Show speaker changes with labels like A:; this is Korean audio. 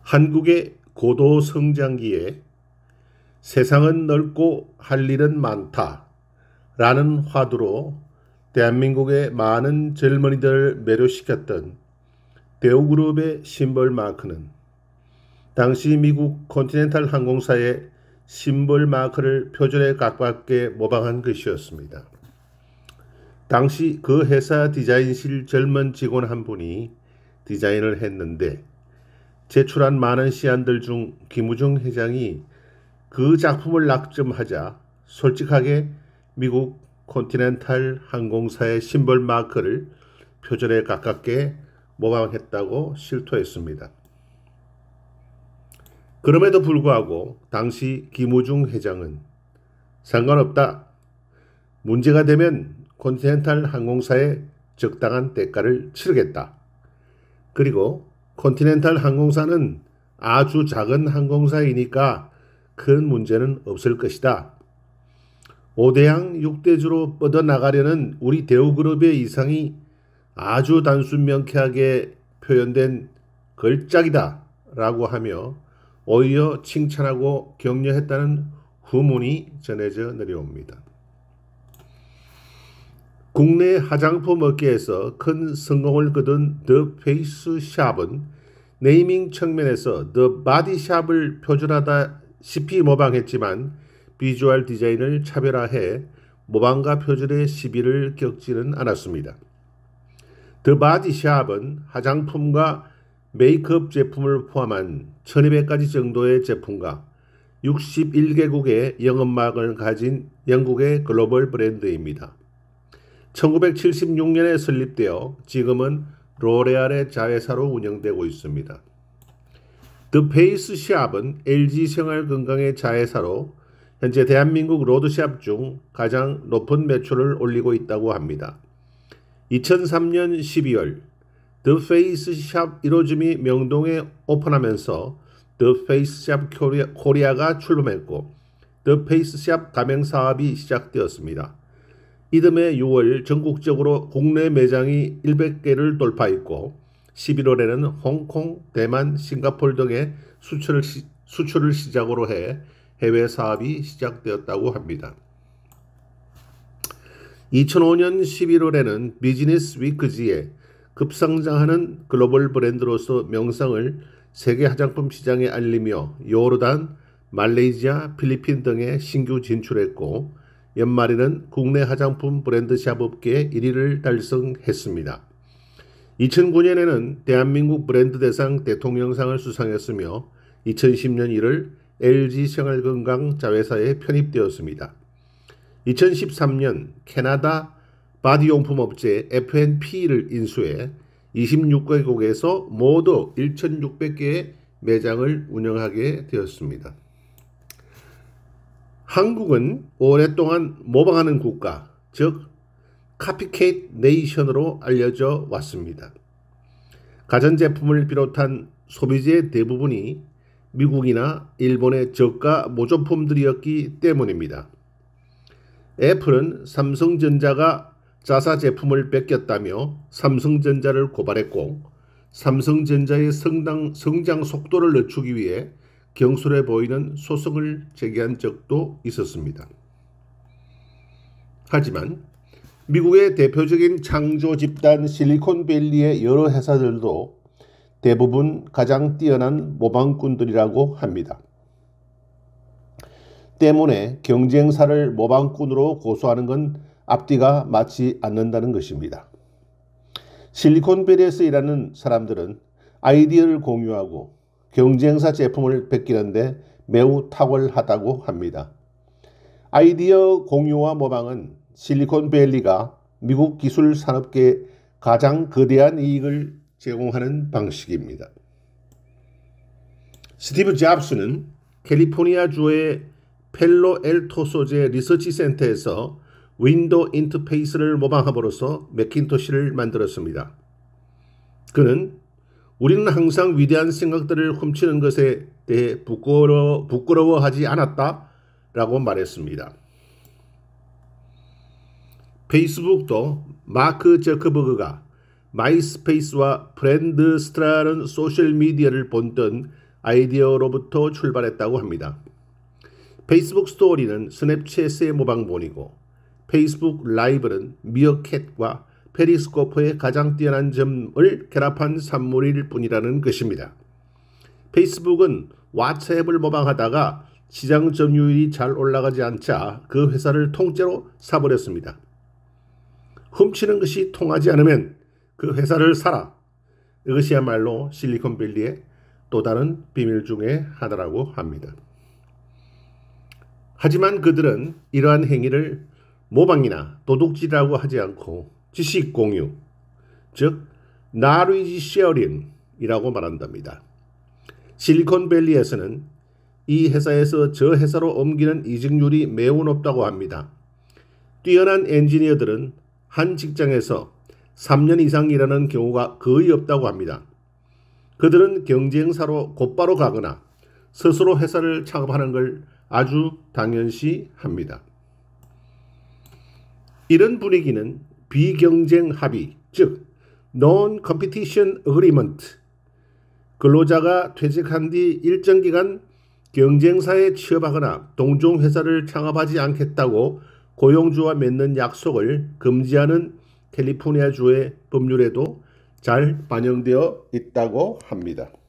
A: 한국의 고도 성장기에 세상은 넓고 할 일은 많다 라는 화두로 대한민국의 많은 젊은이들을 매료시켰던 대우그룹의 심벌 마크는 당시 미국 컨티넨탈 항공사의 심벌 마크를 표절에 가깝게 모방한 것이었습니다. 당시 그 회사 디자인실 젊은 직원 한 분이 디자인을 했는데 제출한 많은 시안들 중 김우중 회장이 그 작품을 낙점하자 솔직하게 미국 컨티넨탈 항공사의 심벌 마크를 표절에 가깝게 모방했다고 실토했습니다. 그럼에도 불구하고 당시 김우중 회장은 상관없다. 문제가 되면 컨티넨탈 항공사에 적당한 대가를 치르겠다. 그리고 컨티넨탈 항공사는 아주 작은 항공사이니까 큰 문제는 없을 것이다. 5대양 6대주로 뻗어나가려는 우리 대우그룹의 이상이 아주 단순 명쾌하게 표현된 걸작이다 라고 하며 오히려 칭찬하고 격려했다는 후문이 전해져 내려옵니다. 국내 화장품 업계에서 큰 성공을 거둔 더 페이스 샵은 네이밍 측면에서 더 바디 샵을 표절하다시피 모방했지만 비주얼 디자인을 차별화해 모방과 표절의 시비를 겪지는 않았습니다. 더 바디 샵은 화장품과 메이크업 제품을 포함한 1200가지 정도의 제품과 61개국의 영업망을 가진 영국의 글로벌 브랜드입니다. 1976년에 설립되어 지금은 로레알의 자회사로 운영되고 있습니다. 더 페이스 샵은 LG 생활건강의 자회사로 현재 대한민국 로드샵 중 가장 높은 매출을 올리고 있다고 합니다. 2003년 12월 더 페이스 샵 1호점이 명동에 오픈하면서 더 페이스 샵 코리아가 출범했고 더 페이스 샵 가맹 사업이 시작되었습니다. 이듬해 6월 전국적으로 국내 매장이 100개를 돌파했고 11월에는 홍콩, 대만, 싱가포르 등의 수출을 시작으로 해 해외 사업이 시작되었다고 합니다. 2005년 11월에는 비즈니스 위크지에 급성장하는 글로벌 브랜드로서 명성을 세계 화장품 시장에 알리며 요르단, 말레이시아, 필리핀 등에 신규 진출했고 연말에는 국내 화장품 브랜드 샵 업계 1위를 달성했습니다. 2009년에는 대한민국 브랜드 대상 대통령상을 수상했으며 2010년 1월 LG 생활건강 자회사에 편입되었습니다. 2013년 캐나다 바디용품 업체 F&P를 인수해 26개국에서 모두 1,600개의 매장을 운영하게 되었습니다. 한국은 오랫동안 모방하는 국가, 즉 카피캣 네이션으로 알려져 왔습니다. 가전제품을 비롯한 소비재의 대부분이 미국이나 일본의 저가 모조품들이었기 때문입니다. 애플은 삼성전자가 자사 제품을 뺏겼다며 삼성전자를 고발했고 삼성전자의 성장 속도를 늦추기 위해 경솔해 보이는 소송을 제기한 적도 있었습니다. 하지만 미국의 대표적인 창조 집단 실리콘밸리의 여러 회사들도 대부분 가장 뛰어난 모방꾼들이라고 합니다. 때문에 경쟁사를 모방꾼으로 고소하는 건 앞뒤가 맞지 않는다는 것입니다. 실리콘밸리에서 일하는 사람들은 아이디어를 공유하고 경쟁사 제품을 베끼는데 매우 탁월하다고 합니다. 아이디어 공유와 모방은 실리콘밸리가 미국 기술 산업계에 가장 거대한 이익을 제공하는 방식입니다. 스티브 잡스는 캘리포니아주의 펠로 엘토 소재 리서치 센터에서 윈도우 인터페이스를 모방함으로써 매킨토시를 만들었습니다. 그는 우리는 항상 위대한 생각들을 훔치는 것에 대해 부끄러워하지 않았다 라고 말했습니다. 페이스북도 마크 저커버그가 마이스페이스와 브랜드스트라는 소셜미디어를 본뜬 아이디어로부터 출발했다고 합니다. 페이스북 스토리는 스냅챗의 모방본이고 페이스북 라이브는 미어캣과 페리스코프의 가장 뛰어난 점을 결합한 산물일 뿐이라는 것입니다. 페이스북은 왓츠앱을 모방하다가 시장 점유율이 잘 올라가지 않자 그 회사를 통째로 사버렸습니다. 훔치는 것이 통하지 않으면 그 회사를 사라. 이것이야말로 실리콘밸리의 또 다른 비밀 중에 하나라고 합니다. 하지만 그들은 이러한 행위를 모방이나 도둑질이라고 하지 않고 지식 공유, 즉 knowledge sharing이라고 말한답니다. 실리콘밸리에서는 이 회사에서 저 회사로 옮기는 이직률이 매우 높다고 합니다. 뛰어난 엔지니어들은 한 직장에서 3년 이상 일하는 경우가 거의 없다고 합니다. 그들은 경쟁사로 곧바로 가거나 스스로 회사를 창업하는 걸 아주 당연시 합니다. 이런 분위기는 비경쟁 합의, 즉 Non-Competition Agreement, 근로자가 퇴직한 뒤 일정 기간 경쟁사에 취업하거나 동종 회사를 창업하지 않겠다고 고용주와 맺는 약속을 금지하는 캘리포니아주의 법률에도 잘 반영되어 있다고 합니다.